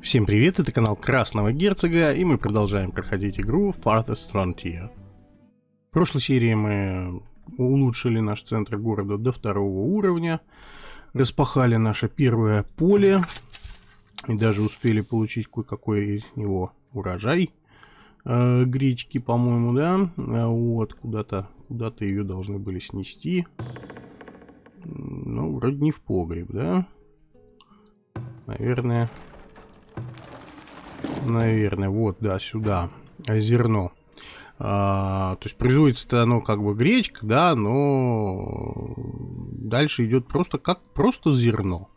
Всем привет, это канал Красного Герцога, и мы продолжаем проходить игру Farthest Frontier. В прошлой серии мы улучшили наш центр города до 2 уровня, распахали наше первое поле, и даже успели получить кое-какой из него урожай. Гречки, по-моему, да? Вот, куда-то ее должны были снести. Ну, вроде не в погреб, да? Наверное, вот, да, сюда. Зерно. То есть производится оно как бы гречка, да, но дальше идет просто зерно.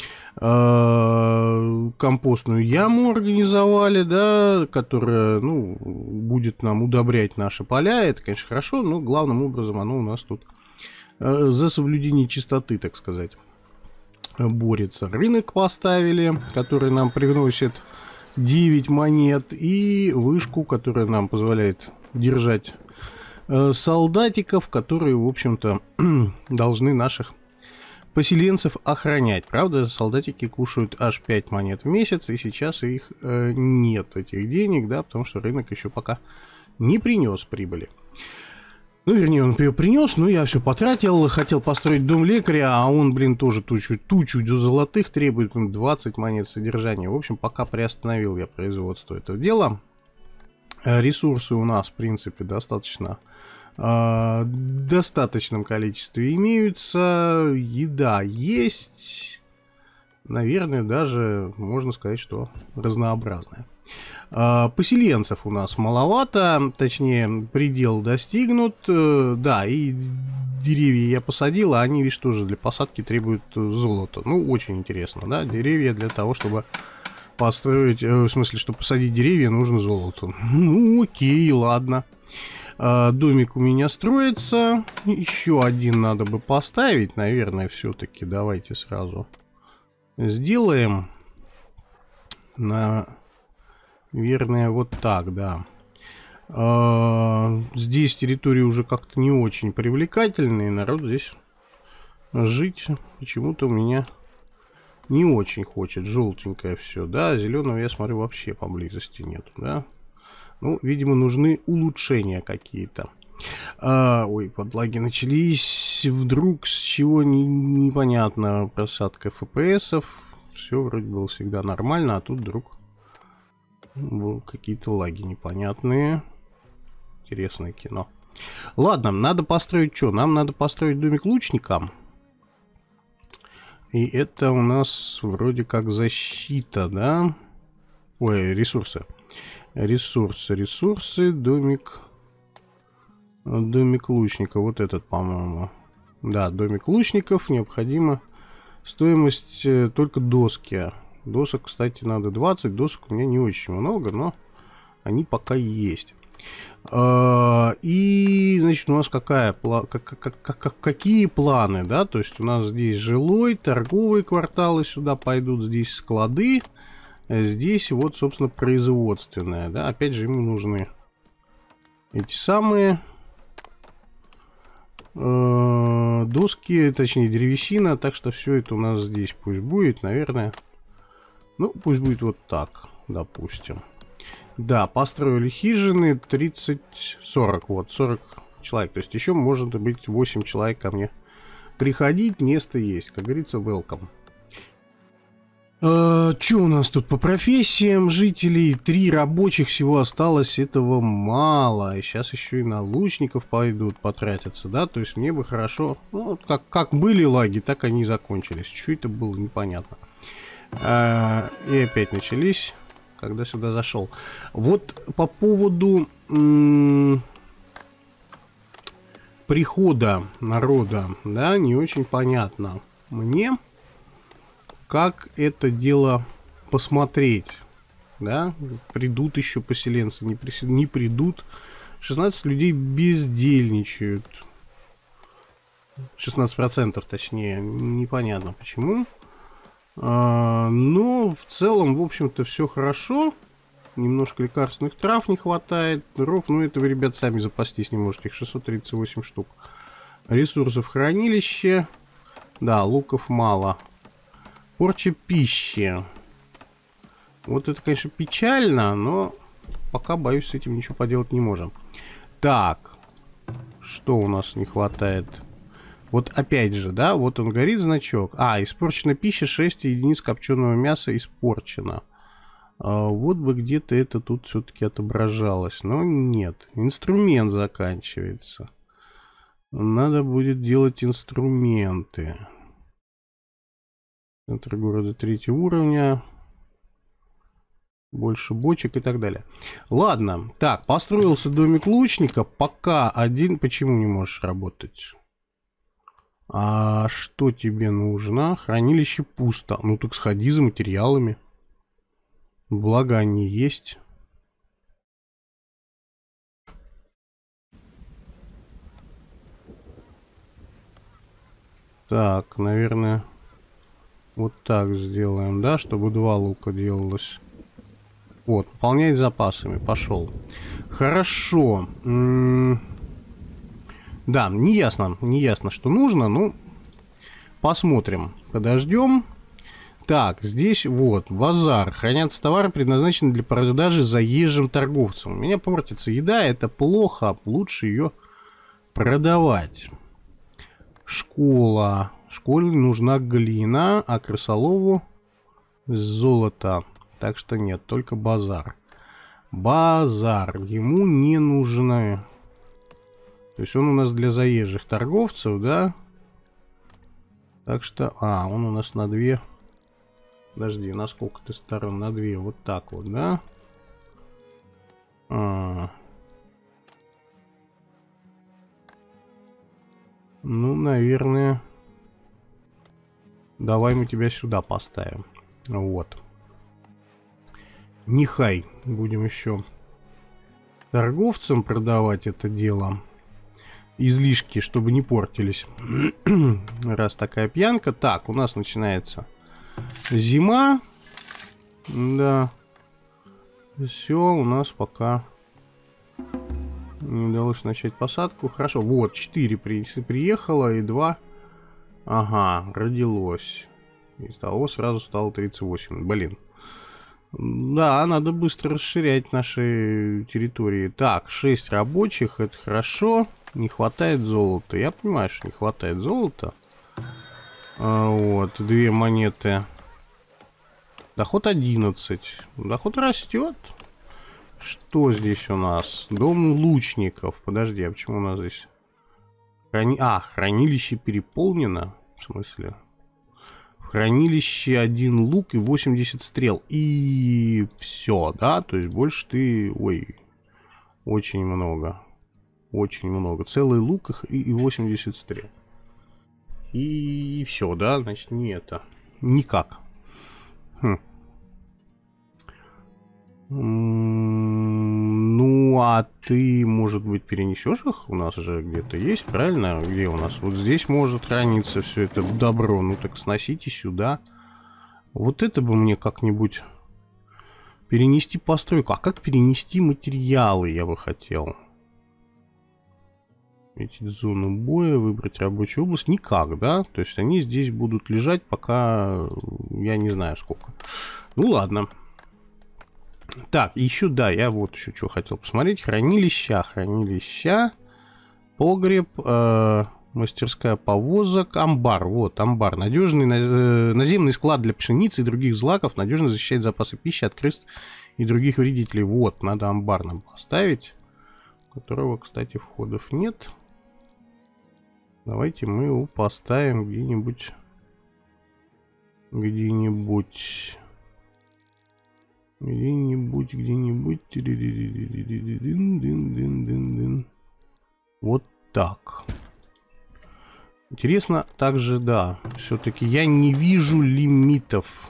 Компостную яму организовали, да, которая, ну, будет нам удобрять наши поля. Это, конечно, хорошо, но главным образом оно у нас тут за соблюдение чистоты, так сказать, борется. Рынок поставили, который нам приносит 9 монет, и вышку, которая нам позволяет держать солдатиков, которые, в общем-то, должны наших поселенцев охранять. Правда, солдатики кушают аж 5 монет в месяц, и сейчас их нет, этих денег, да, потому что рынок еще пока не принес прибыли. Ну, вернее, он ее принес, но я все потратил, хотел построить дом лекаря, а он, блин, тоже тучу золотых требует, 20 монет содержания. В общем, пока приостановил я производство этого дела. Ресурсы у нас, в принципе, достаточном количестве имеются. Еда есть. Наверное, даже можно сказать, что разнообразная. Поселенцев у нас маловато, точнее, предел достигнут. Да, и деревья я посадил, а они, видишь, тоже для посадки требуют золота. Ну, очень интересно, да, деревья для того, чтобы построить, в смысле, чтобы посадить деревья, нужно золото. Ну, окей, ладно. Домик у меня строится. Еще один надо бы поставить, наверное, все-таки. Давайте сразу сделаем. Наверное, вот так, да. Здесь территория уже как-то не очень привлекательная, и народ здесь жить почему-то у меня не очень хочет. Желтенькое все, да, зеленого, я смотрю, вообще поблизости нет, да. Ну, видимо, нужны улучшения какие-то. Ой, подлаги начались. Вдруг с чего непонятно. Просадка FPS-ов. Все вроде было всегда нормально, а тут вдруг какие-то лаги непонятные. Интересное кино. Ладно, надо построить что? Нам надо построить домик лучника. И это у нас вроде как защита, да? Ой, ресурсы. Ресурсы, домик лучника, вот этот, по-моему. Да, домик лучников, необходимо стоимость только доски. Досок, кстати, надо 20, досок у меня не очень много, но они пока есть. И, значит, у нас какие планы, да, то есть у нас здесь жилой, торговые кварталы сюда пойдут, здесь склады. Здесь вот, собственно, производственная, да, опять же, ему нужны эти самые доски, точнее, древесина, так что все это у нас здесь пусть будет, наверное, ну, пусть будет вот так, допустим. Да, построили хижины, 30-40, вот, 40 человек, то есть еще может быть 8 человек ко мне приходить, место есть, как говорится, welcome. Что у нас тут по профессиям жителей? 3 рабочих всего осталось, этого мало. И сейчас еще и на лучников пойдут потратиться, да? То есть мне бы хорошо... Ну, как были лаги, так они и закончились. Что это было, непонятно. И опять начались, когда сюда зашел. Вот по поводу прихода народа, да, не очень понятно мне, как это дело посмотреть, да, придут еще поселенцы, не придут. 16 людей бездельничают, 16% точнее, непонятно почему. Но в целом, в общем-то, все хорошо. Немножко лекарственных трав не хватает, дров, ну это вы, ребят, сами запастись не можете, их 638 штук. Ресурсов хранилище, да, луков мало. Порча пищи. Вот это, конечно, печально, но пока, боюсь, с этим ничего поделать не можем. Так, что у нас не хватает? Вот опять же, да, вот он горит значок. А, испорчена пища, 6 единиц копченого мяса испорчено. Вот бы где-то это тут все-таки отображалось. Но нет, инструмент заканчивается. Надо будет делать инструменты. Центр города 3-го уровня. Больше бочек и так далее. Ладно, так, построился домик лучника. Пока один... Почему не можешь работать? А что тебе нужно? Хранилище пусто. Ну так сходи за материалами. Благо они есть. Так, наверное, вот так сделаем, да, чтобы 2 лука делалось. Вот, пополнять запасами, пошел. Хорошо. Да, не ясно, что нужно, ну, посмотрим, подождем. Так, здесь вот, базар. Хранятся товары, предназначенные для продажи заезжим торговцам. У меня портится еда, это плохо, лучше ее продавать. Школа. Школе нужна глина, а крысолову золото. Так что нет, только базар. Базар. Ему не нужны. То есть он у нас для заезжих торговцев, да? Так что... А, он у нас на 2... Подожди, на сколько ты сторон? На 2. Вот так вот, да? Ну, наверное... Давай мы тебя сюда поставим. Вот. Нехай будем еще торговцам продавать это дело. Излишки, чтобы не портились. Раз такая пьянка. Так, у нас начинается зима. Да. Все, у нас пока не удалось начать посадку. Хорошо, вот, 4 приехало и 2. Ага, родилось. Из того сразу стало 38. Блин. Да, надо быстро расширять наши территории. Так, 6 рабочих, это хорошо. Не хватает золота. Я понимаю, что не хватает золота. Вот, 2 монеты. Доход 11. Доход растет. Что здесь у нас? Дом лучников. Подожди, а почему у нас здесь... хранилище переполнено. В смысле? В хранилище 1 лук и 80 стрел. И все, да? То есть больше ты... Ой, очень много. Очень много. Целый лук и 80 стрел. И все, да? Значит, не это. Никак. Ну, а ты, может быть, перенесешь их? У нас же где-то есть, правильно? Где у нас? Вот здесь может храниться все это добро. Ну, так сносите сюда. Вот это бы мне как-нибудь перенести постройку. А как перенести материалы, я бы хотел. Эти зону боя, выбрать рабочую область. Никак, да? То есть они здесь будут лежать, пока я не знаю сколько. Ну, ладно. Так, еще, да, я вот еще что хотел посмотреть. Хранилища, погреб, мастерская повозок, амбар. Вот, амбар. Надежный наземный склад для пшеницы и других злаков. Надежно защищает запасы пищи от крыс и других вредителей. Вот, надо амбар нам поставить. У которого, кстати, входов нет. Давайте мы его поставим где-нибудь. Где-нибудь. Вот так. Интересно также, да, все-таки я не вижу лимитов.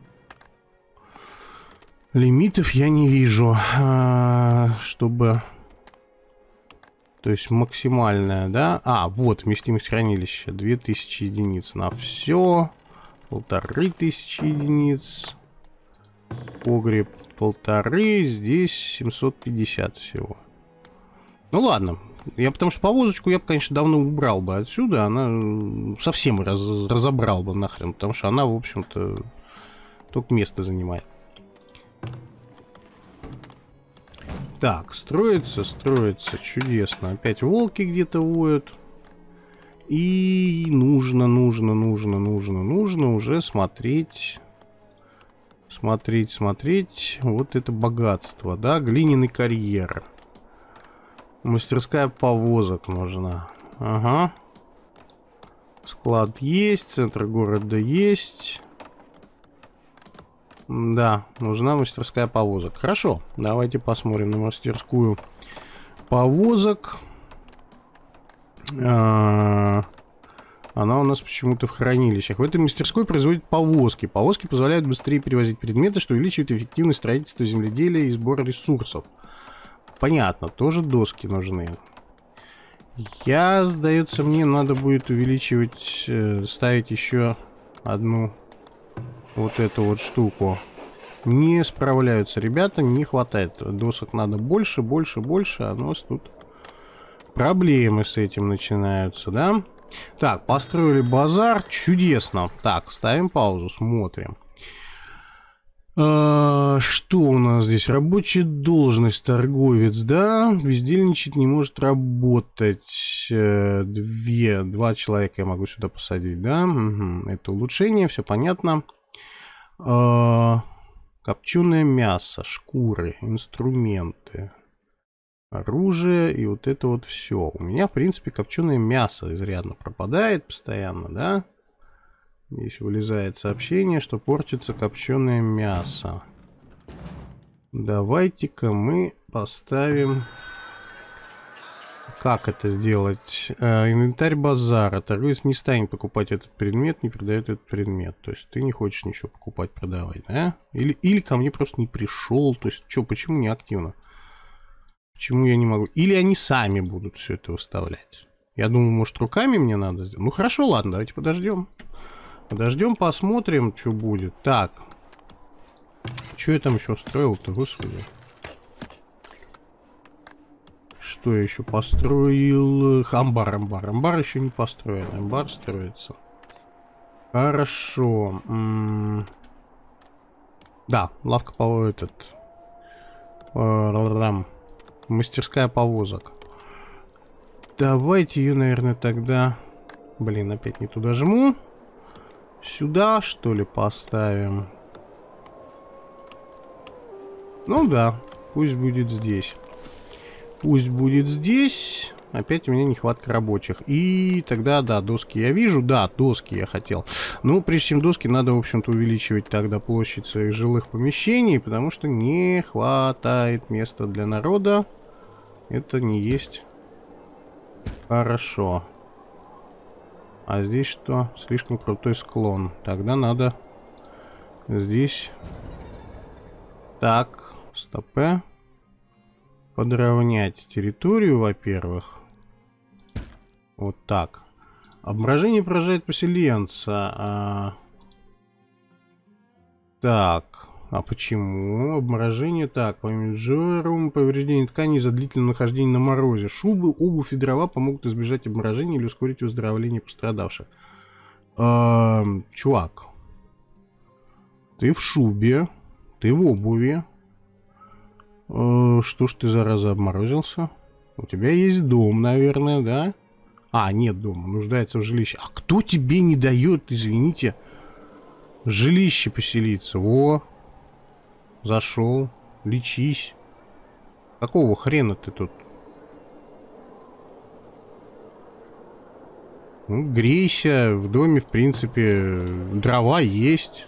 Лимитов я не вижу, чтобы... То есть максимальная, да? А, вот вместимость хранилища. 2000 единиц на все. 1500 единиц. Погреб 1500, здесь 750 всего. Ну ладно. Я потому что повозочку я бы, конечно, давно убрал бы отсюда. Она совсем разобрал бы нахрен. Потому что она, в общем-то, только место занимает. Так, строится, строится. Чудесно. Опять волки где-то воют. И нужно уже смотреть. Смотреть. Вот это богатство, да? Глиняный карьер. Мастерская повозок нужна. Ага. Склад есть, центр города есть. Да, нужна мастерская повозок. Хорошо, давайте посмотрим на мастерскую повозок. Она у нас почему-то в хранилищах. В этой мастерской производят повозки. Повозки позволяют быстрее перевозить предметы, что увеличивает эффективность строительства земледелия и сбора ресурсов. Понятно, тоже доски нужны. Сдается мне, надо будет увеличивать, ставить еще одну вот эту вот штуку. Не справляются ребята, не хватает. Досок надо больше, а у нас тут проблемы с этим начинаются, да? Так, построили базар, чудесно. Так, ставим паузу, смотрим. Что у нас здесь? Рабочая должность, торговец, да? Бездельничать не может работать. Два человека я могу сюда посадить, да? Угу. Это улучшение, все понятно. Копченое мясо, шкуры, инструменты, оружие и вот это вот все. У меня, в принципе, копченое мясо изрядно пропадает постоянно, да? Здесь вылезает сообщение, что портится копченое мясо. Давайте-ка мы поставим... Как это сделать? Инвентарь базара. Торговец не станет покупать этот предмет, не продает этот предмет. То есть ты не хочешь ничего покупать, продавать, да? Или ко мне просто не пришел. То есть, что, почему не активно? Почему я не могу? Или они сами будут все это выставлять? Я думаю, может, руками мне надо сделать? Ну, хорошо, ладно, давайте подождем. Подождем, посмотрим, что будет. Так. Что я там еще строил-то, господи? Что я еще построил? Амбар. Амбар еще не построен. Амбар строится. Хорошо. Да, лавка по этот. Мастерская повозок. Давайте ее, наверное, тогда... Блин, опять не туда жму. Сюда, что ли, поставим? Ну да, пусть будет здесь. Пусть будет здесь. Опять у меня нехватка рабочих. И тогда, да, доски я вижу. Да, доски я хотел. Ну, прежде чем доски, надо, в общем-то, увеличивать тогда площадь своих жилых помещений, потому что не хватает места для народа. Это не есть хорошо. А здесь что? Слишком крутой склон. Тогда надо здесь... Так, стопе. Подровнять территорию, во-первых. Вот так. Обморожение поражает поселенца. Так. А почему? Обморожение так. По менеджеру повреждение ткани из-за длительного нахождения на морозе. Шубы, обувь и дрова помогут избежать обморожения или ускорить выздоровление пострадавших. Чувак. Ты в шубе. Ты в обуви. Что ж ты, зараза, обморозился? У тебя есть дом, наверное, да? А, нет дома, нуждается в жилище. А кто тебе не дает, извините, в жилище поселиться? Во, зашел, лечись. Какого хрена ты тут? Ну, грейся, в доме, в принципе, дрова есть.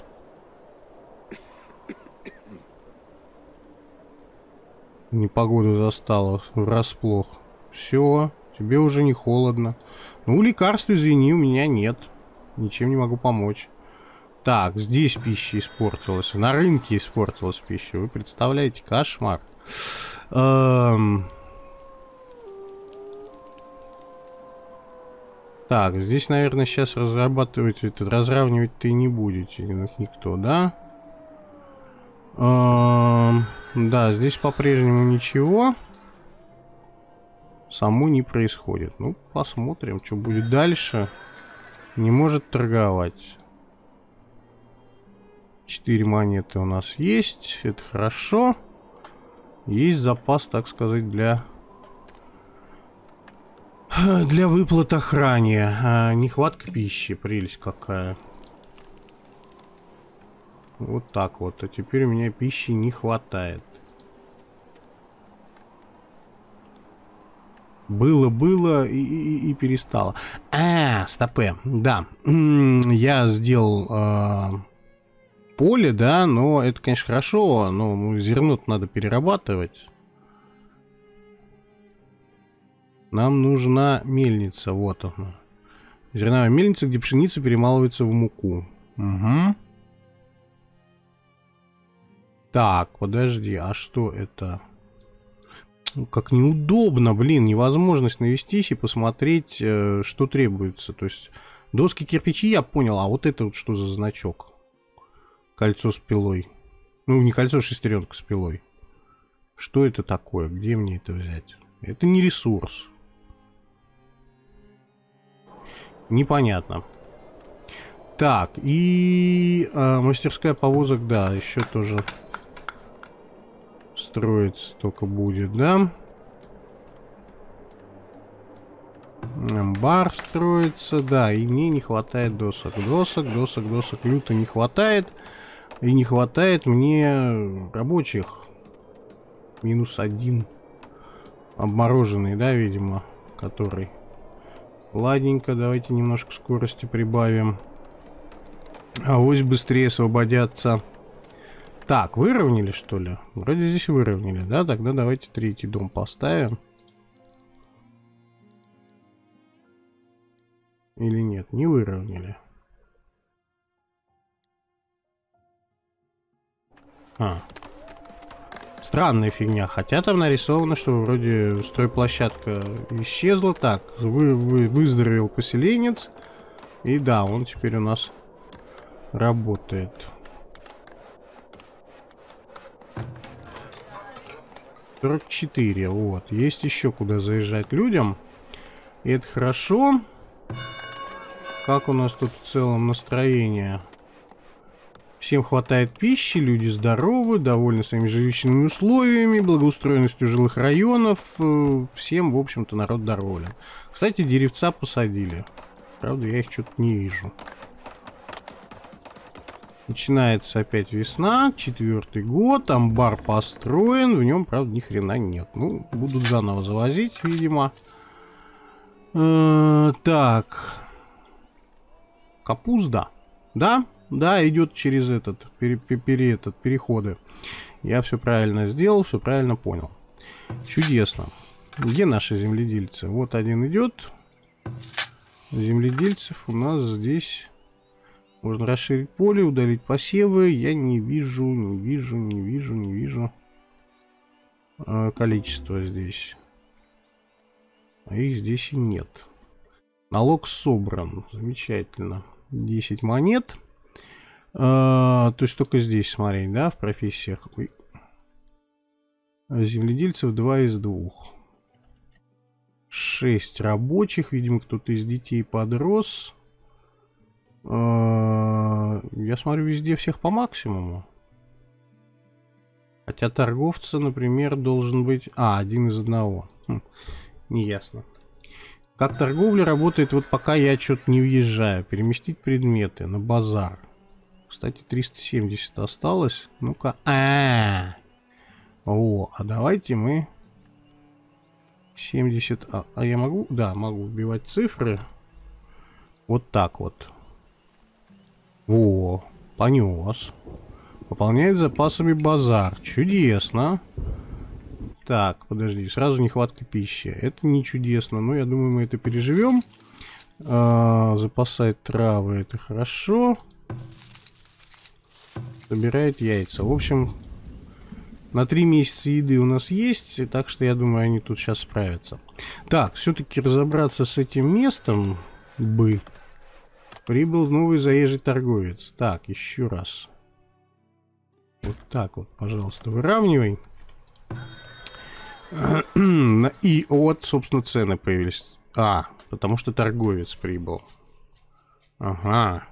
Непогода застала врасплох. Все, тебе уже не холодно. Ну, лекарств, извини, у меня нет. Ничем не могу помочь. Так, здесь пища испортилась. На рынке испортилась пища. Вы представляете, кошмар. Так, здесь, наверное, сейчас разрабатывать, разравнивать-то и не будете никто, да? Да, здесь по-прежнему ничего само не происходит. Ну, посмотрим, что будет дальше. Не может торговать. 4 монеты у нас есть. Это хорошо. Есть запас, так сказать, для выплат охране. Нехватка пищи, прелесть какая. Вот так вот. А теперь у меня пищи не хватает. Было и перестало. Стопэ. Да. Я сделал поле, да, но это, конечно, хорошо, но зерно надо перерабатывать. Нам нужна мельница. Вот она. Зерновая мельница, где пшеница перемалывается в муку. Угу. Так, подожди, а что это? Как неудобно, блин, невозможность навестись и посмотреть, что требуется. То есть доски, кирпичи я понял, а вот это вот что за значок? Кольцо с пилой. Ну, не кольцо, шестеренка с пилой. Что это такое? Где мне это взять? Это не ресурс. Непонятно. Так, и мастерская повозок, да, еще тоже строится только будет, да? Амбар строится, да, и мне не хватает досок. Досок люто не хватает. И не хватает мне рабочих. -1. Обмороженный, да, видимо, который. Ладненько, давайте немножко скорости прибавим. Авось быстрее освободятся. Так, выровняли, что ли? Вроде здесь выровняли, да? Тогда давайте третий дом поставим. Или нет, не выровняли. Странная фигня. Хотя там нарисовано, что вроде стройплощадка исчезла. Так, выздоровел поселенец. И да, он теперь у нас работает. 44, вот. Есть еще куда заезжать людям. И это хорошо. Как у нас тут в целом настроение? Всем хватает пищи, люди здоровы, довольны своими жилищными условиями, благоустроенностью жилых районов. Всем, в общем-то, народ доволен. Кстати, деревца посадили. Правда, я их что-то не вижу. Начинается опять весна, 4-й год, амбар построен, в нем, правда, ни хрена нет. Ну, будут заново завозить, видимо. Так. Капуста. Да? Да, идет через этот, переходы. Я все правильно сделал, все правильно понял. Чудесно. Где наши земледельцы? Вот один идет. Земледельцев у нас здесь. Можно расширить поле, удалить посевы. Я не вижу количество здесь. А их здесь и нет. Налог собран. Замечательно. 10 монет. То есть только здесь смотреть, да, в профессиях. Ой. Земледельцев 2 из 2. 6 рабочих. Видимо, кто-то из детей подрос. Я смотрю, везде всех по максимуму. Хотя торговца, например, должен быть... один из 1. Неясно. Как торговля работает, вот пока я что-то не въезжаю. Переместить предметы на базар. Кстати, 370 осталось. Ну-ка. А давайте мы... 70... А я могу? Да, могу вбивать цифры. Вот так вот. Во, понес. Пополняет запасами базар. Чудесно. Так, подожди, сразу нехватка пищи. Это не чудесно, но я думаю, мы это переживем. Запасает травы, это хорошо. Собирает яйца. В общем, на 3 месяца еды у нас есть, так что я думаю, они тут сейчас справятся. Так, все-таки разобраться с этим местом бы. Прибыл новый заезжий торговец. Так, еще раз. Вот так вот, пожалуйста, выравнивай. И вот, собственно, цены появились. Потому что торговец прибыл. Ага.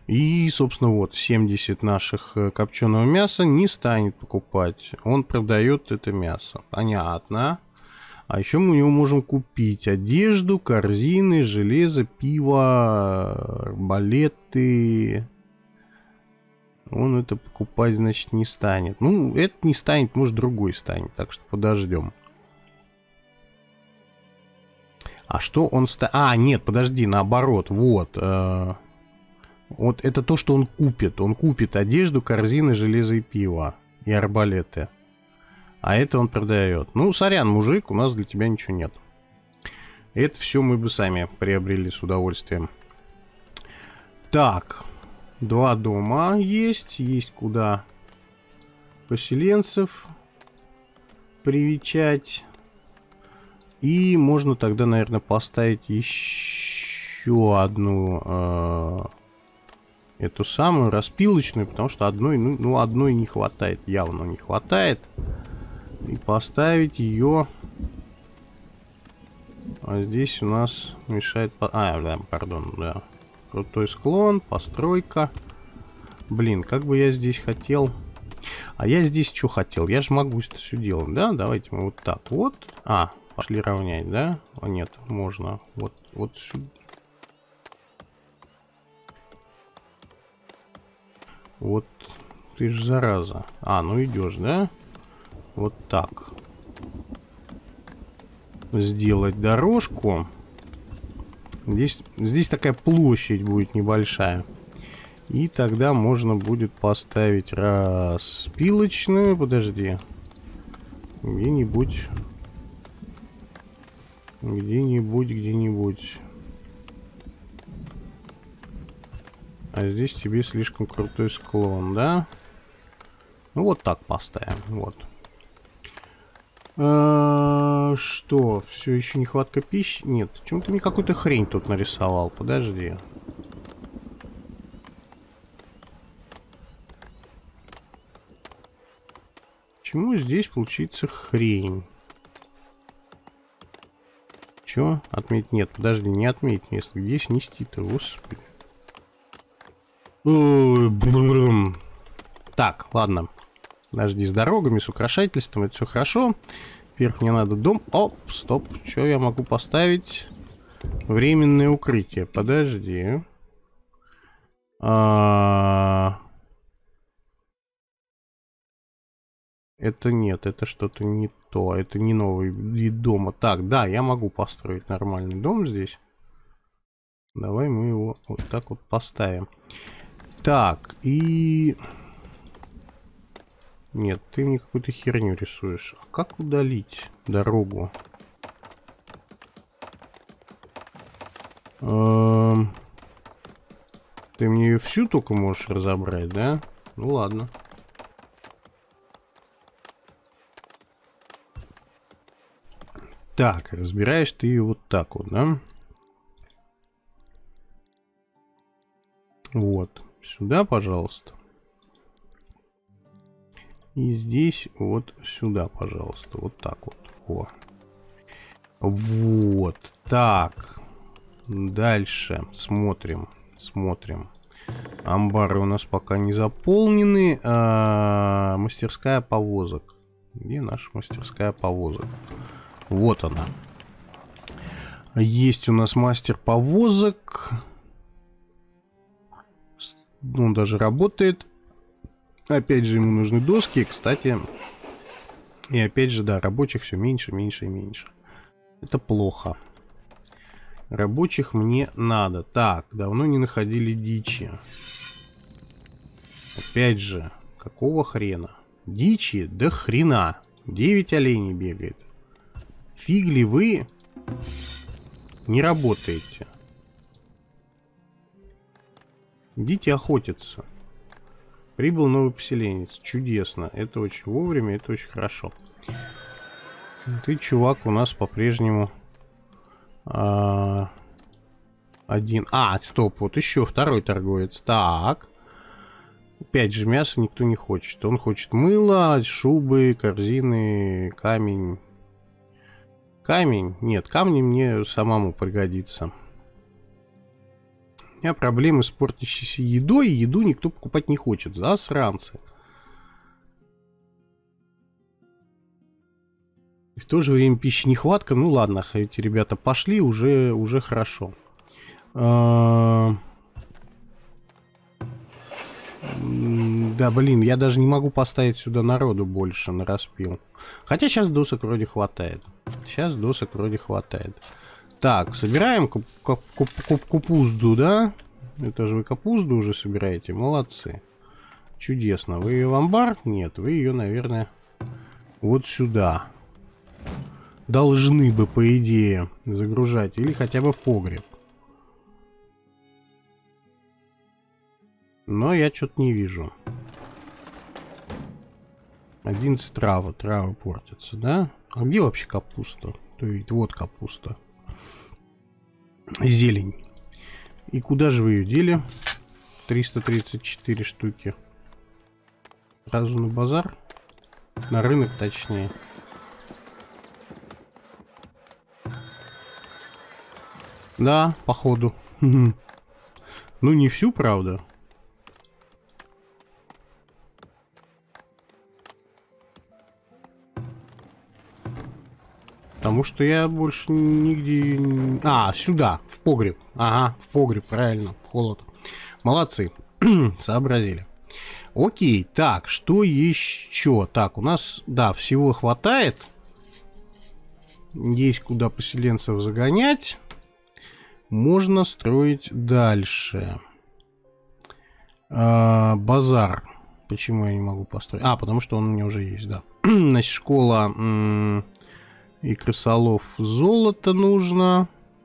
И, собственно, вот 70 наших копченого мяса не станет покупать. Он продает это мясо. Понятно. А еще мы у него можем купить одежду, корзины, железо, пиво, арбалеты. Он это покупать, значит, не станет. Ну, это не станет, может, другой станет. Так что подождем. А что он станет? А, нет, подожди, наоборот. Вот. Вот это то, что он купит. Он купит одежду, корзины, железо и пиво. И арбалеты. А это он продает. Ну, сорян, мужик, у нас для тебя ничего нет. Это все мы бы сами приобрели с удовольствием. Так. 2 дома есть. Есть куда поселенцев привечать. И можно тогда, наверное, поставить еще одну эту самую распилочную, потому что одной, ну, одной не хватает, явно не хватает. И поставить ее. А здесь у нас мешает... А, да, пардон, да. Крутой склон, постройка. Блин, как бы я здесь хотел... А я здесь что хотел? Я же могу это все делать, да? Давайте мы вот так вот. А, пошли равнять, да? О, нет, можно. Вот сюда. Вот ты ж зараза. А, ну идешь, да? Вот так. Сделать дорожку. Здесь такая площадь будет небольшая. И тогда можно будет поставить распилочную. Подожди. Где-нибудь. А здесь тебе слишком крутой склон, да? Ну вот так поставим. Вот. Что? Все еще нехватка пищи? Нет. Почему ты мне какую-то хрень тут нарисовал? Подожди. Почему здесь получится хрень? Че? Отметь? Нет, подожди, не отметь место. Где снести-то, господи. Ой, так, ладно. Подожди, с дорогами, с украшательством, это все хорошо. Вверх мне надо дом. Оп, стоп. Что я могу поставить? Временное укрытие. Подожди. Это нет, это что-то не то. Это не новый вид дома. Так, да, я могу построить нормальный дом здесь. Давай мы его вот так вот поставим. Так, и... Нет, ты мне какую-то херню рисуешь. А как удалить дорогу? Ты мне ее всю только можешь разобрать, да? Ну ладно. Так, разбираешь ты ее вот так вот, да? Вот. Сюда, пожалуйста. И здесь вот сюда, пожалуйста. Вот так вот. О. Вот. Так. Дальше. Смотрим. Амбары у нас пока не заполнены. Мастерская повозок. Где наша мастерская повозок? Вот она. Есть у нас мастер повозок. Он даже работает. Опять же, ему нужны доски, кстати. И опять же, да, рабочих все меньше, меньше и меньше. Это плохо. Рабочих мне надо. Так, давно не находили дичи. Опять же, какого хрена? Дичи до хрена. 9 оленей бегает. Фиг ли вы не работаете? Идите охотиться. Прибыл новый поселенец. Чудесно. Это очень вовремя, это очень хорошо. Ты, чувак, у нас по-прежнему один. А, стоп, вот еще второй торговец. Так. Опять же, мясо никто не хочет. Он хочет мыло, шубы, корзины, камень. Камень? Нет, камни мне самому пригодится. У меня проблемы с портящейся едой, и еду никто покупать не хочет. Засранцы. И в то же время пищи нехватка. Ну ладно, эти ребята пошли, уже хорошо. Да, блин, я даже не могу поставить сюда народу больше на распил. Хотя сейчас досок вроде хватает. Так, собираем капузду, да? Это же вы капузду уже собираете, молодцы. Чудесно. Вы ее в амбар? Нет, вы ее, наверное, вот сюда. Должны бы, по идее, загружать. Или хотя бы в погреб. Но я что-то не вижу. 11 травы портятся, да? А где вообще капуста? То есть вот капуста. Зелень. И куда же вы ее дели? 334 штуки. Сразу на базар? На рынок, точнее. Да, походу. Ну, не всю, правда. Потому что я больше нигде... А, сюда, в погреб. Ага, в погреб, правильно, в холод. Молодцы, сообразили. Окей, так, что еще? Так, у нас, да, всего хватает. Есть куда поселенцев загонять. Можно строить дальше. Базар. Почему я не могу построить? А, потому что он у меня уже есть, да. Значит, школа... И крысолов золота нужно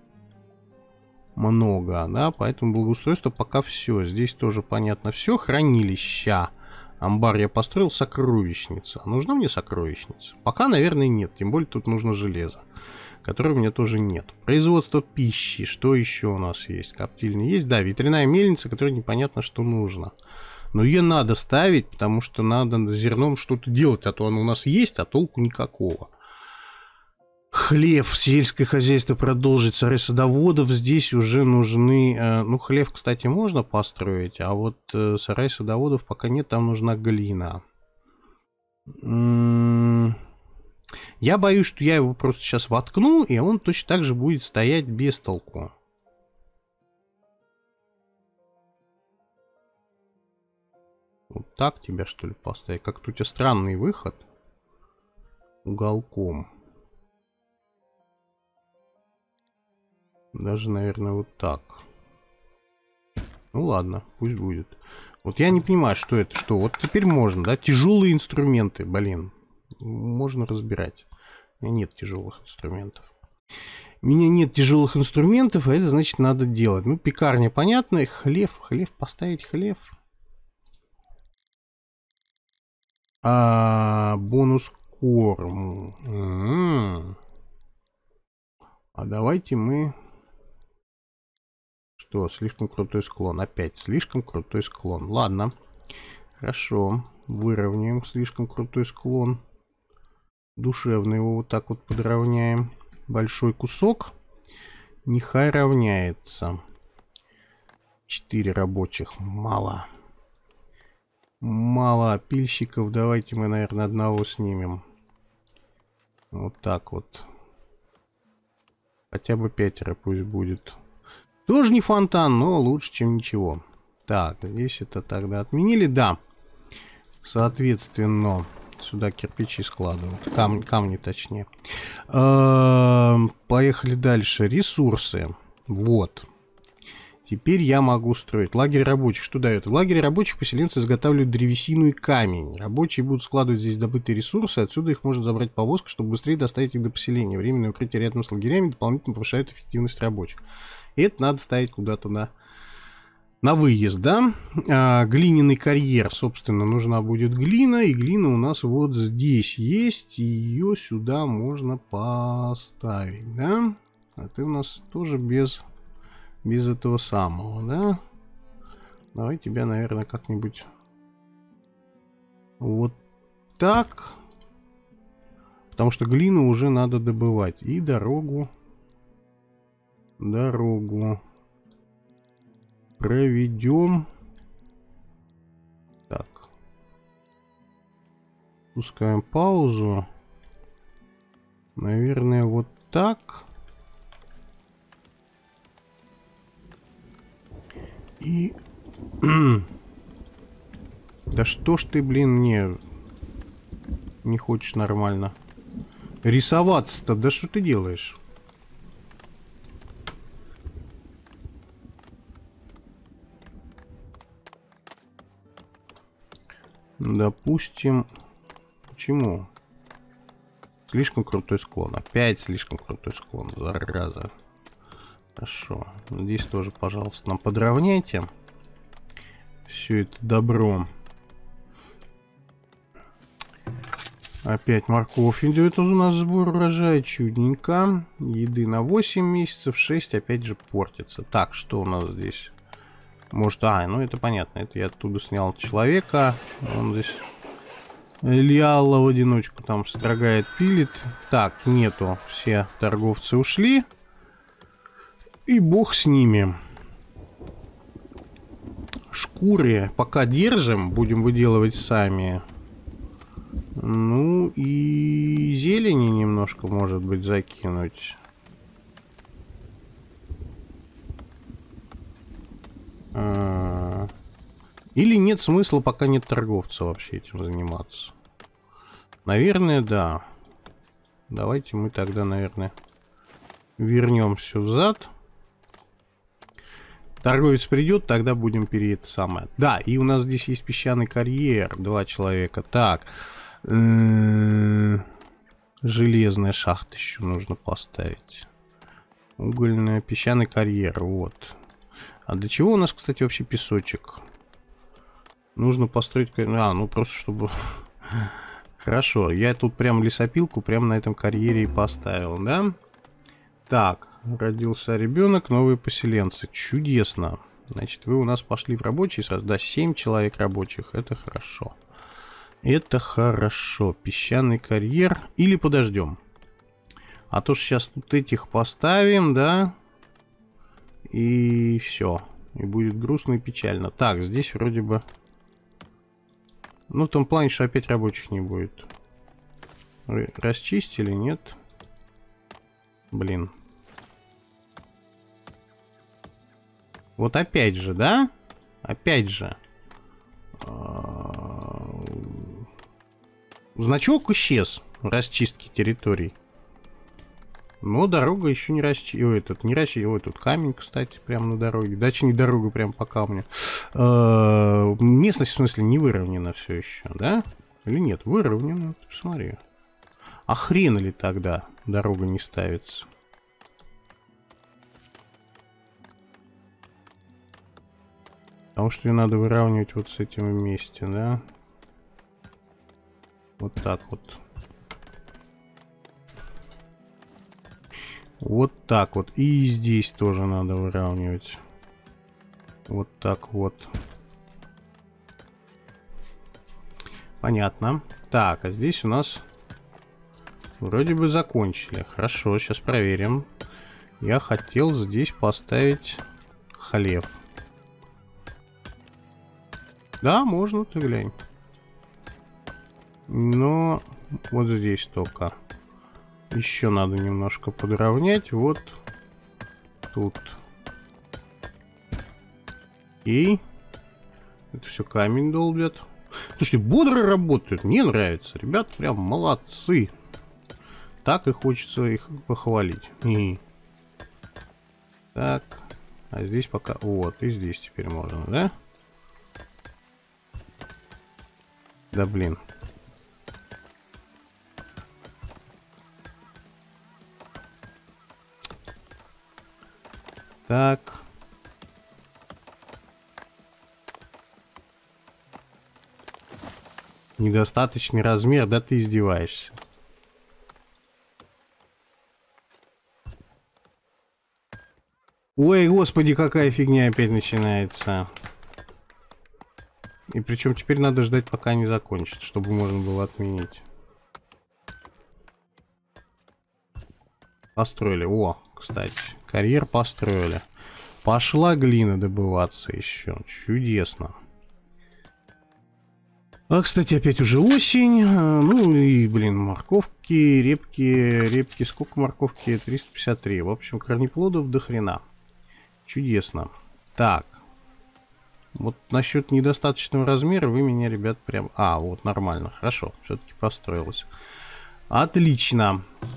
много, да, поэтому благоустройство пока все. Здесь тоже понятно все. Хранилища. Амбар я построил, сокровищница. Нужна мне сокровищница? Пока, наверное, нет. Тем более тут нужно железо, которого у меня тоже нет. Производство пищи. Что еще у нас есть? Коптильня есть? Да, ветряная мельница, которой непонятно, что нужно. Но ее надо ставить, потому что надо зерном что-то делать. А то оно у нас есть, а толку никакого. Хлев, сельское хозяйство продолжить, сарай садоводов. Здесь уже нужны... ну, хлев, кстати, можно построить, а вот сарай садоводов пока нет, там нужна глина. Я боюсь, что я его просто сейчас воткну, и он точно так же будет стоять без толку. Вот так тебя, что ли, поставить? Как-то у тебя странный выход. Уголком. Даже, наверное, вот так. Ну ладно, пусть будет. Вот я не понимаю, что это. Что? Вот теперь можно, да? Тяжелые инструменты, блин. Можно разбирать. У меня нет тяжелых инструментов. У меня нет тяжелых инструментов, а это значит надо делать. Ну, пекарня, понятно. Хлев поставить хлев. Бонус корму. А давайте мы... Что, слишком крутой склон. Опять слишком крутой склон. Ладно. Хорошо. Выровняем слишком крутой склон. Душевно его вот так вот подровняем. Большой кусок. Нехай равняется. 4 рабочих. Мало. Мало опильщиков. Давайте мы, наверное, одного снимем. Вот так вот. Хотя бы 5 пусть будет. Тоже не фонтан, но лучше, чем ничего. Так, здесь это тогда отменили. Да. Соответственно, сюда кирпичи складывают. Камни точнее. Поехали дальше. Ресурсы. Вот. Теперь я могу строить. Лагерь рабочих. Что дает? В лагере рабочих поселенцы изготавливают древесину и камень. Рабочие будут складывать здесь добытые ресурсы. Отсюда их можно забрать повозка, чтобы быстрее доставить их до поселения. Временное укрытие рядом с лагерями дополнительно повышает эффективность рабочих. И это надо ставить куда-то на выезд, да? Глиняный карьер. Собственно, нужна будет глина. И глина у нас вот здесь есть. И ее сюда можно поставить, да? А ты у нас тоже без этого самого, да? Давай тебя, наверное, как-нибудь вот так. Потому что глину уже надо добывать. И дорогу. проведем. Так. Пускаем паузу. Наверное, вот так. И... Да что ж ты, блин, не хочешь нормально рисоваться-то? Да что ты делаешь? Допустим... Почему? Слишком крутой склон. Опять слишком крутой склон. Зараза. Хорошо. Здесь тоже, пожалуйста, нам подровняйте все это добро. Опять морковь идет у нас сбор урожая. Чудненько. Еды на 8 месяцев. 6 опять же портится. Так, что у нас здесь? Может, ну это понятно. Это я оттуда снял человека. Он здесь Лиалла в одиночку там строгает, пилит. Так, нету. Все торговцы ушли. И бог с ними. Шкуры пока держим. Будем выделывать сами. Ну и зелени немножко, может быть, закинуть. Или нет смысла, пока нет торговца, вообще этим заниматься? Наверное, да. Давайте мы тогда, наверное, вернемся взад. Торговец придет, тогда будем это самое. Да, и у нас здесь есть песчаный карьер. 2 человека. Так. Железная шахта еще нужно поставить. Угольная, песчаный карьер. Вот. А для чего у нас, кстати, вообще песочек? Нужно построить... ну просто чтобы... Хорошо, я тут прям лесопилку прямо на этом карьере и поставил, да? Так, родился ребенок, новые поселенцы. Чудесно. Значит, вы у нас пошли в рабочие сразу. Да, 7 человек рабочих. Это хорошо. Это хорошо. Песчаный карьер. Или подождем. А то сейчас тут этих поставим, да? И все. И будет грустно и печально. Так, здесь вроде бы... Ну, в том плане, что опять рабочих не будет. Расчистили, нет? Блин. Вот опять же, да? Опять же. Значок исчез. Расчистки территорий. Но дорога еще не расчистила. Ой, тут не расчистила. Ой, тут камень, кстати, прямо на дороге. Дача не дорога, прям по камню. Местность, в смысле, не выровнена все еще, да? Или нет? Выровнена. Посмотри. А хрен ли тогда дорога не ставится? Потому что ее надо выравнивать вот с этим вместе, да? Вот так вот. Вот так вот. И здесь тоже надо выравнивать. Вот так вот. Понятно. Так, а здесь у нас вроде бы закончили. Хорошо, сейчас проверим. Я хотел здесь поставить хлеб. Да, можно, ты глянь. Но вот здесь только. Еще надо немножко подровнять. Вот тут. И это все камень долбят. Слушайте, бодро работают. Мне нравится. Ребят, прям молодцы. Так и хочется их похвалить. Так. А здесь пока... Вот, и здесь теперь можно, да? Да блин. Так. Недостаточный размер, да ты издеваешься. Ой, господи, какая фигня опять начинается. И причем теперь надо ждать, пока не закончит, чтобы можно было отменить. Построили. О, кстати, карьер построили. Пошла глина добываться еще. Чудесно. А, кстати, опять уже осень. Ну и, блин, морковки, репки. Сколько морковки? 353. В общем, корнеплодов до хрена. Чудесно. Так. Вот насчет недостаточного размера вы меня, ребят, прям... А, вот, нормально. Хорошо. Все-таки построилось. Отлично.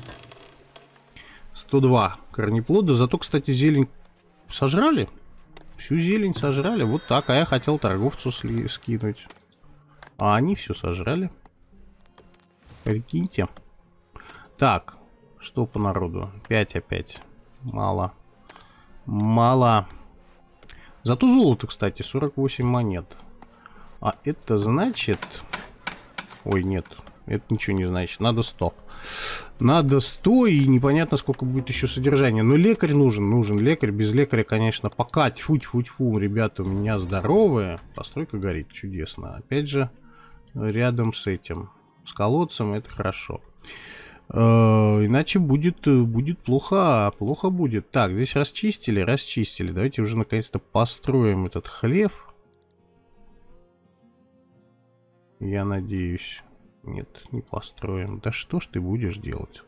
102 корнеплода. Зато, кстати, зелень сожрали. Всю зелень сожрали. Вот так. А я хотел торговцу скинуть. А они все сожрали. Прикиньте. Так. Что по народу? 5 опять. Мало. Мало. Зато золото, кстати, 48 монет. А это значит... Ой, нет. Это ничего не значит. Надо 100. Надо 100, и непонятно, сколько будет еще содержания. Но лекарь нужен лекарь. Без лекаря, конечно, пока тьфу-тьфу-тьфу. Ребята у меня здоровые. Постройка горит. Чудесно. Опять же, рядом с этим. С колодцем это хорошо. Иначе будет плохо. Плохо будет. Так, здесь расчистили. Давайте уже наконец-то построим этот хлев. Я надеюсь. Нет, не построим. Да что ж ты будешь делать?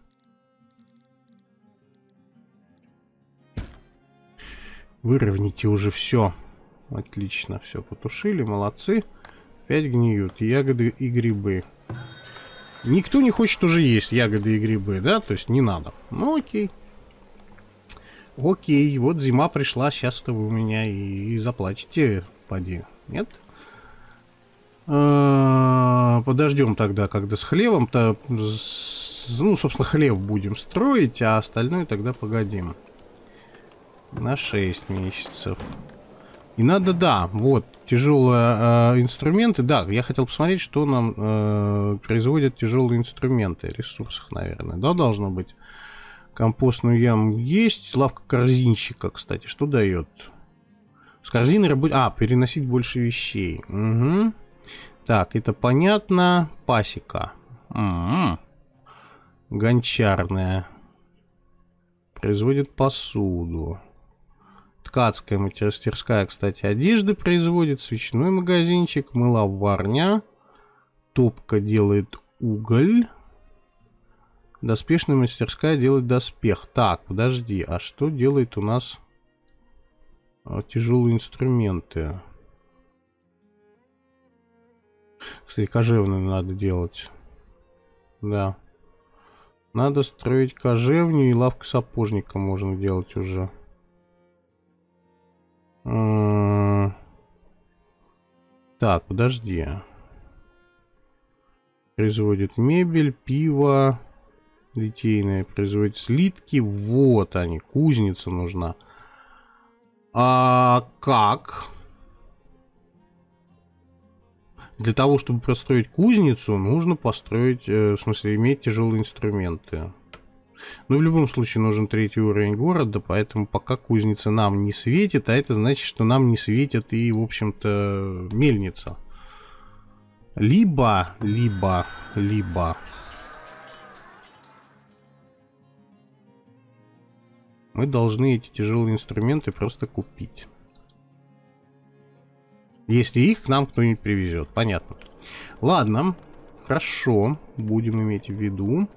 Выровняйте уже все. Отлично, все потушили, молодцы. Опять гниют ягоды и грибы. Никто не хочет уже есть ягоды и грибы, да? То есть не надо. Ну окей. Окей, вот зима пришла, сейчас-то вы у меня и заплачете, поди. Нет? Подождем тогда, когда с хлевом-то... Ну, собственно, хлев будем строить, а остальное тогда погодим. На 6 месяцев. И надо, да, вот, тяжелые инструменты. Да, я хотел посмотреть, что нам производят тяжелые инструменты. Ресурсах, наверное. Да, должно быть. Компостную яму есть. Лавка корзинщика, кстати. Что дает? С корзиной работать... А, переносить больше вещей. Угу. Так, это понятно. Пасека. Гончарная. Производит посуду. Ткацкая мастерская, кстати, одежды производит. Свечной магазинчик. Мыловарня. Топка делает уголь. Доспешная мастерская делает доспех. Так, подожди. А что делает у нас тяжелые инструменты? Кстати, кожевную надо делать. Да. Надо строить кожевню, и лавка сапожника можно делать уже. Так, подожди. Производит мебель, пиво. Литейное производит слитки. Вот они. Кузница нужна. А как? Для того, чтобы построить кузницу, нужно построить, в смысле, иметь тяжелые инструменты. Но в любом случае нужен 3-й уровень города, поэтому пока кузница нам не светит, а это значит, что нам не светит и, в общем-то, мельница. Либо. Мы должны эти тяжелые инструменты просто купить. Если их к нам кто-нибудь привезет. Понятно. Ладно. Хорошо. Будем иметь в виду.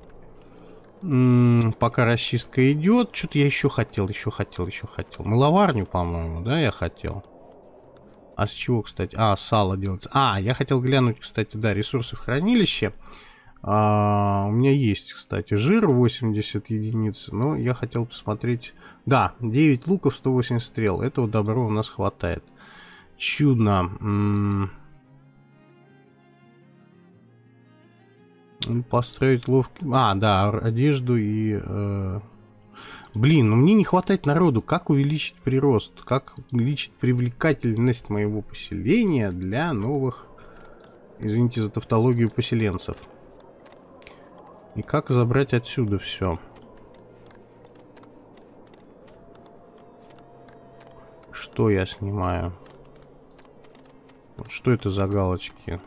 Пока расчистка идет. Что-то я еще хотел. Мыловарню, по-моему, да, я хотел. А с чего, кстати? А, сало делается. А, я хотел глянуть, кстати, да, ресурсы в хранилище. У меня есть, кстати, жир 80 единиц. Но я хотел посмотреть. Да, 9 луков, 180 стрел. Этого добра у нас хватает. Чудно. Построить ловкий... А, да, одежду и... Блин, ну мне не хватает народу. Как увеличить прирост? Как увеличить привлекательность моего поселения для новых... Извините за тавтологию, поселенцев. И как забрать отсюда все? Что я снимаю? Что это за галочки?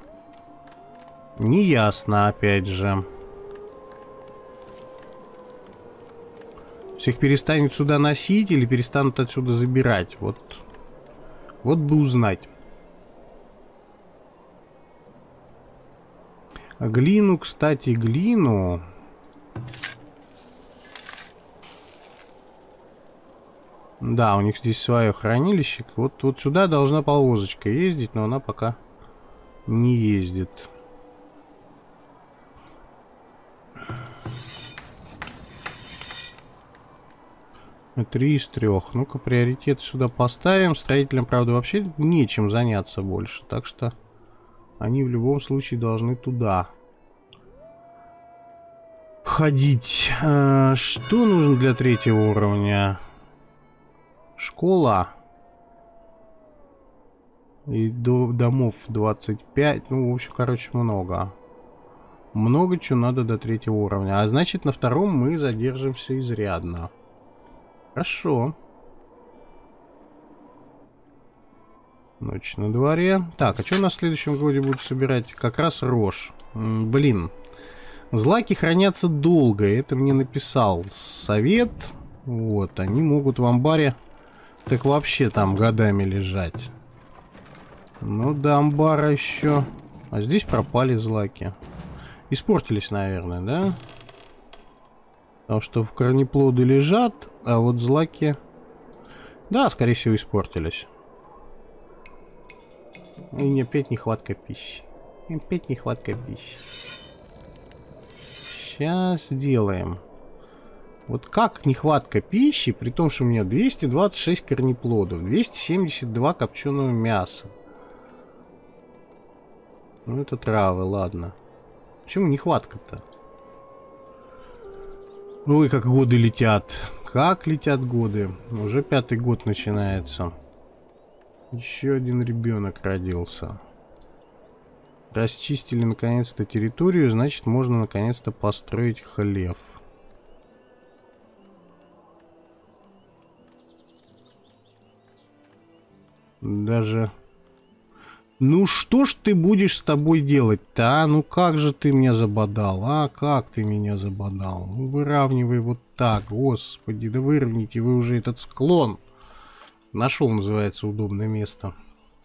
Неясно, опять же. Всех перестанет сюда носить или перестанут отсюда забирать? Вот бы узнать. А глину, кстати, глину... Да, у них здесь свое хранилище. Вот сюда должна повозочка ездить, но она пока не ездит. Три из трех. Ну-ка, приоритет сюда поставим. Строителям, правда, вообще нечем заняться больше. Так что они в любом случае должны туда ходить. Что нужно для третьего уровня? Школа. И домов 25. Ну, в общем, короче, много. Много чего надо до третьего уровня. А значит, на втором мы задержимся изрядно. Хорошо. Ночь на дворе. Так, а что на следующем годе будут собирать? Как раз рожь. Блин. Злаки хранятся долго. Это мне написал совет. Вот, они могут в амбаре так вообще там годами лежать. Ну, до амбара еще. А здесь пропали злаки. Испортились, наверное, да? Потому что в корнеплоды лежат, а вот злаки... Да, скорее всего, испортились. И опять нехватка пищи. Опять нехватка пищи. Сейчас сделаем. Вот как нехватка пищи, при том, что у меня 226 корнеплодов, 272 копченого мяса. Ну, это травы, ладно. Почему нехватка-то? Ой, как годы летят. Как летят годы. Уже 5-й год начинается. Еще один ребенок родился. Расчистили наконец-то территорию, значит, можно наконец-то построить хлев. Даже... Ну что ж ты будешь с тобой делать-то, а? Ну как же ты меня забодал, а? Как ты меня забодал? Ну выравнивай вот так, господи, да выровняйте вы уже этот склон. Нашел, называется, удобное место.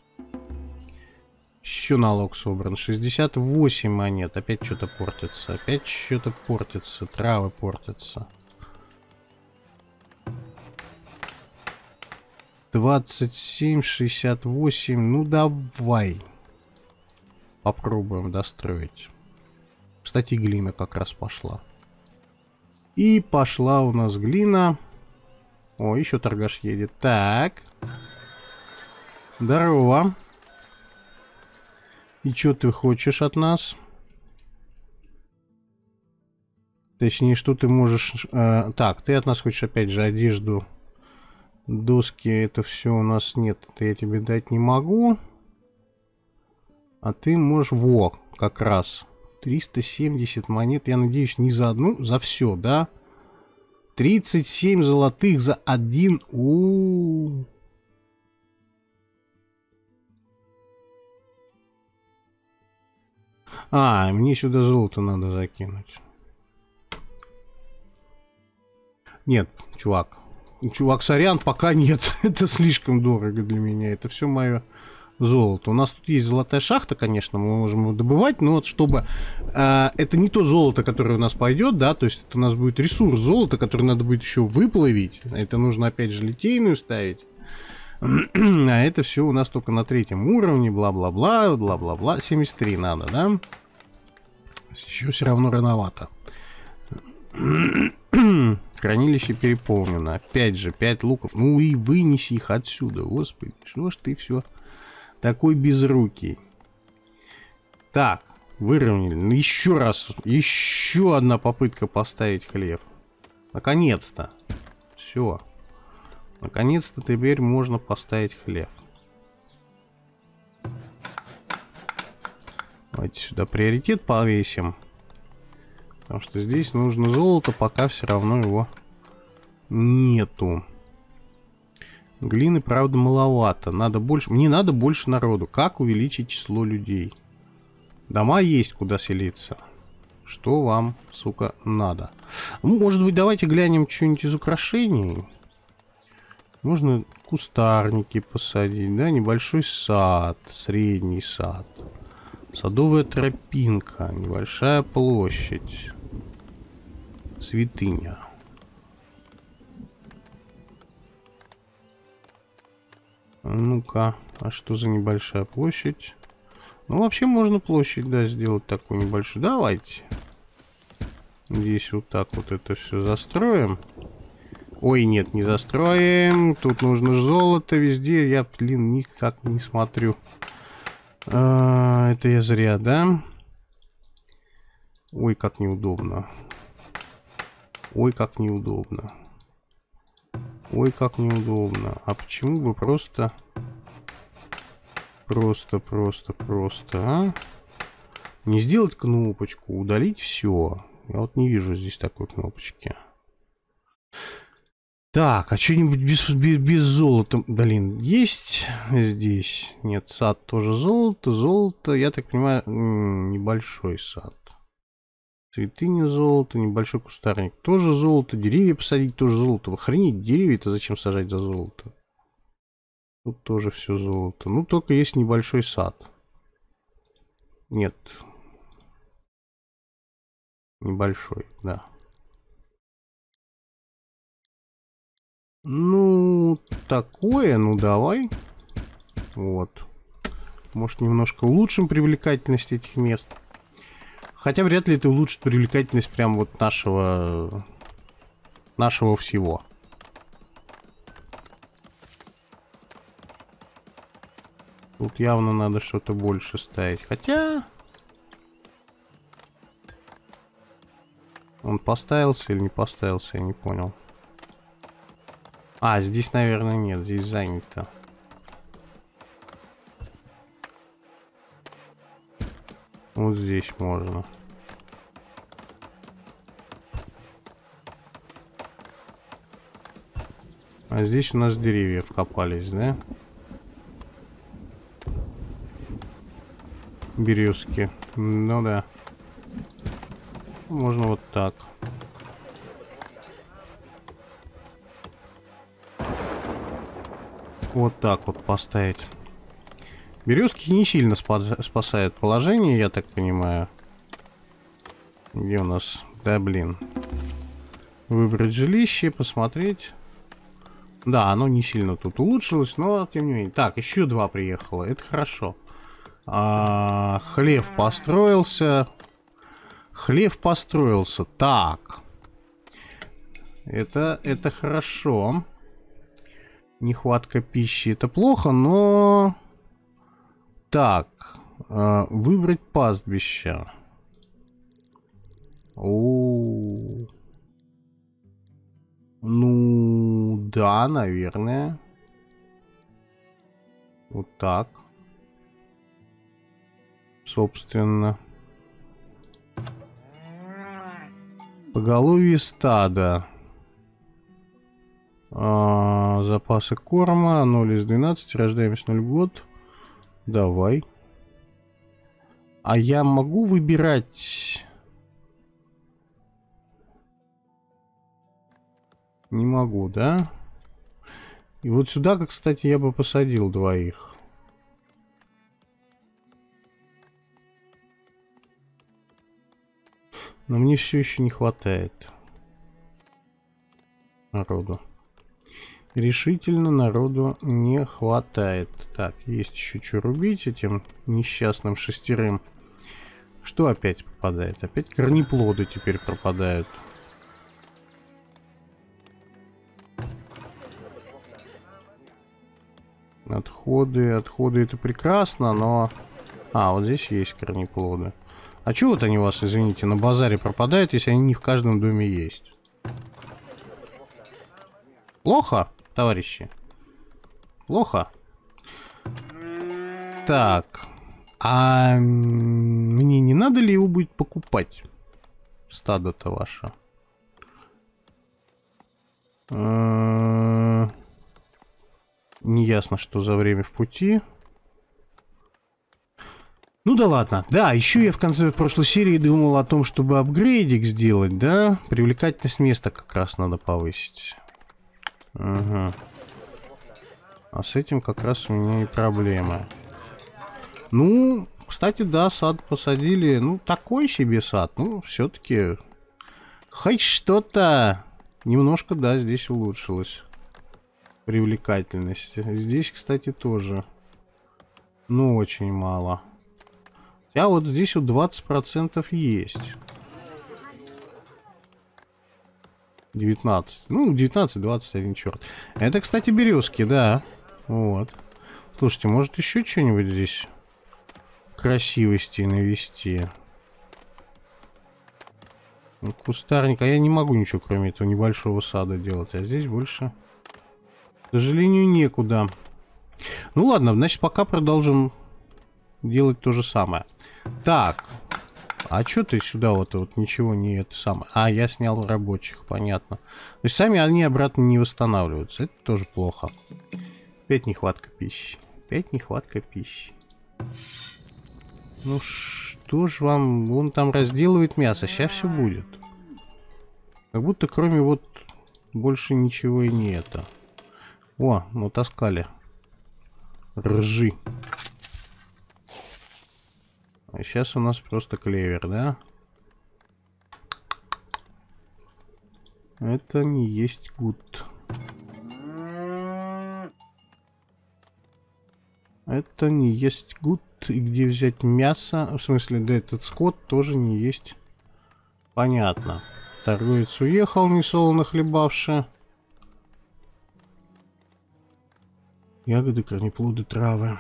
Еще налог собран. 68 монет. Опять что-то портится. Опять что-то портится. Травы портятся. 27, 68. Ну давай. Попробуем достроить. Кстати, глина как раз пошла. И пошла у нас глина. О, еще торгаш едет. Так. Здорово. И что ты хочешь от нас? Точнее, что ты можешь... так, ты от нас хочешь опять же одежду. Доски, это все у нас нет. Это я тебе дать не могу. А ты можешь... Во, как раз. 370 монет, я надеюсь, не за одну, за все, да? 37 золотых за один. У-у-у. А, мне сюда золото надо закинуть. Нет, чувак. Чувак, сорян, пока нет. Это слишком дорого для меня. Это все мое золото. У нас тут есть золотая шахта, конечно, мы можем его добывать, но вот чтобы... это не то золото, которое у нас пойдет, да, то есть это у нас будет ресурс золота, который надо будет еще выплавить. Это нужно опять же литейную ставить. А это все у нас только на 3-м уровне, бла-бла-бла, бла-бла-бла. 73 надо, да? Еще все равно рановато. Хранилище переполнено. Опять же, 5 луков. Ну и вынеси их отсюда, господи. Что ж ты все такой безрукий. Так, выровняли. Ну, еще раз. Еще одна попытка поставить хлеб. Наконец-то. Все. Наконец-то теперь можно поставить хлеб. Давайте сюда приоритет повесим. Потому что здесь нужно золото, пока все равно его нету. Глины, правда, маловато. Надо больше. Мне надо больше народу. Как увеличить число людей? Дома есть куда селиться. Что вам, сука, надо? Ну, может быть, давайте глянем что-нибудь из украшений. Можно кустарники посадить, да, небольшой сад, средний сад. Садовая тропинка, небольшая площадь. Святыня. Ну-ка, а что за небольшая площадь? Ну, вообще можно площадь, да, сделать такую небольшую. Давайте. Здесь вот так вот это все застроим. Ой, нет, не застроим. Тут нужно золото везде. Я, блин, никак не смотрю. Это я зря, да? Ой, как неудобно. Ой, как неудобно. Ой, как неудобно. А почему бы просто... Просто, а? Не сделать кнопочку, удалить все. Я вот не вижу здесь такой кнопочки. Так, а что-нибудь без золота, блин, есть здесь? Нет, сад тоже золото, золото, я так понимаю, небольшой сад. Цветы золото, небольшой кустарник тоже золото, деревья посадить тоже золото. Охренеть, деревья-то зачем сажать за золото? Тут тоже все золото. Ну, только есть небольшой сад. Нет. Небольшой, да. Ну, такое, ну давай. Вот. Может, немножко улучшим привлекательность этих мест. Хотя вряд ли это улучшит привлекательность прям вот нашего всего. Тут явно надо что-то больше ставить. Хотя... Он поставился или не поставился, я не понял. А, здесь, наверное, нет. Здесь занято. Вот здесь можно. А здесь у нас деревья вкопались, да? Березки. Ну да. Можно вот так. Вот так вот поставить. Березки не сильно спасают положение, я так понимаю. Где у нас? Да, блин. Выбрать жилище, посмотреть. Да, оно не сильно тут улучшилось, но тем не менее. Так, еще 2 приехало. Это хорошо. Хлев построился. Хлев построился. Так. Это хорошо. Нехватка пищи. Это плохо, но... Так. Выбрать пастбище. О-о-о. Ну, да, наверное. Вот так. Собственно. Поголовье стада. Запасы корма 0 из 12. Рождаемость 0 в год. Давай. А я могу выбирать... Не могу, да? И вот сюда, кстати, я бы посадил 2. Но мне все еще не хватает народу. Решительно народу не хватает. Так, есть еще что рубить этим несчастным 6. Что опять попадает? Опять корнеплоды теперь пропадают. Отходы это прекрасно, но... А, вот здесь есть корнеплоды. А чего вот они у вас, извините, на базаре пропадают, если они не в каждом доме есть? Плохо, товарищи? Плохо? Так. А мне не надо ли его будет покупать? Стадо-то ваше. Не ясно, что за время в пути. Ну да ладно. Да, еще я в конце прошлой серии думал о том, чтобы апгрейдик сделать, да? Привлекательность места как раз надо повысить. Ага. А с этим как раз у меня и проблемы. Ну, кстати, да, сад посадили. Ну, такой себе сад. Ну, все-таки хоть что-то немножко, да, здесь улучшилось. Привлекательность. Здесь, кстати, тоже. Ну, очень мало. Хотя вот здесь вот 20% есть. 19. Ну, 19, 21, черт. Это, кстати, березки, да. Вот. Слушайте, может еще что-нибудь здесь красивости навести? Ну, кустарник. А я не могу ничего, кроме этого небольшого сада делать. А здесь больше, к сожалению, некуда. Ну ладно, значит, пока продолжим делать то же самое. Так. А что ты сюда вот ничего не это самое? А, я снял рабочих, понятно. То есть сами они обратно не восстанавливаются. Это тоже плохо. Опять нехватка пищи. Опять нехватка пищи. Ну что ж вам... Он там разделывает мясо. Сейчас все будет. Как будто кроме вот больше ничего и не это. О, натаскали. Ржи. А сейчас у нас просто клевер, да? Это не есть гуд. Это не есть гуд. И где взять мясо? В смысле, да, этот скот тоже не есть. Понятно. Торговец уехал, несолоно хлебавши. Ягоды, корнеплоды, травы.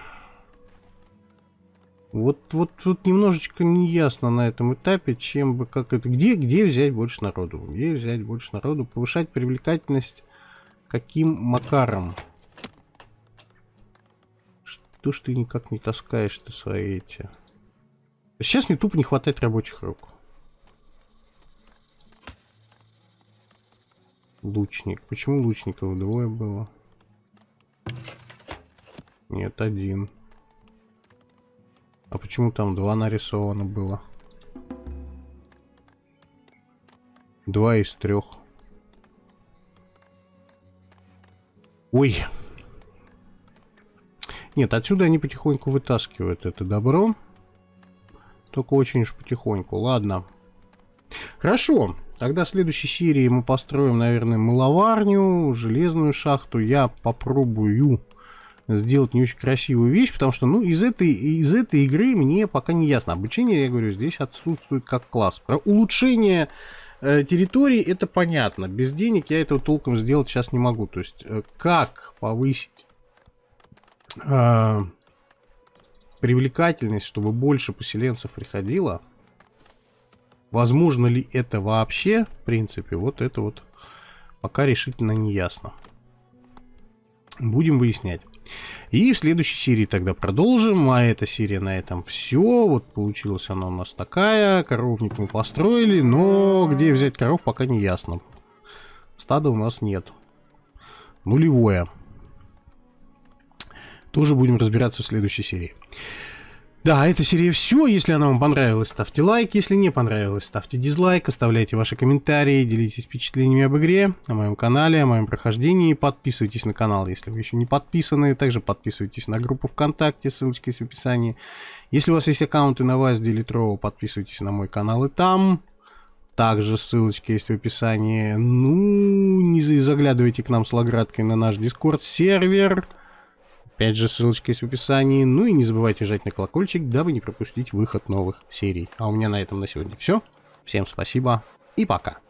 Вот немножечко неясно на этом этапе, чем бы, как это, где взять больше народу, повышать привлекательность каким макаром? Что ж ты никак не таскаешь-то свои эти? Сейчас мне тупо не хватает рабочих рук. Лучник. Почему лучников двое было? Нет, один. А почему там 2 нарисовано было? 2 из 3. Ой. Нет, отсюда они потихоньку вытаскивают это добро. Только очень уж потихоньку. Ладно. Хорошо. Тогда в следующей серии мы построим, наверное, мыловарню, железную шахту. Я попробую сделать не очень красивую вещь, потому что, ну, из этой игры мне пока не ясно. Обучение, я говорю, здесь отсутствует как класс. Про улучшение территории это понятно. Без денег я этого толком сделать сейчас не могу. То есть, как повысить привлекательность, чтобы больше поселенцев приходило? Возможно ли это вообще, в принципе, вот это вот пока решительно не ясно. Будем выяснять. И в следующей серии тогда продолжим. А эта серия на этом все. Вот получилась она у нас такая. Коровник мы построили, но где взять коров пока не ясно. Стада у нас нет. Нулевое. Тоже будем разбираться в следующей серии. Да, эта серия все. Если она вам понравилась, ставьте лайк. Если не понравилась, ставьте дизлайк. Оставляйте ваши комментарии. Делитесь впечатлениями об игре, о моем канале, о моем прохождении. Подписывайтесь на канал, если вы еще не подписаны. Также подписывайтесь на группу ВКонтакте. Ссылочка есть в описании. Если у вас есть аккаунты на Вазде или Трово, подписывайтесь на мой канал и там. Также ссылочка есть в описании. Ну, не заглядывайте к нам с лаграткой на наш Discord-сервер. Опять же, ссылочка есть в описании. Ну и не забывайте жать на колокольчик, дабы не пропустить выход новых серий. А у меня на этом на сегодня все. Всем спасибо и пока.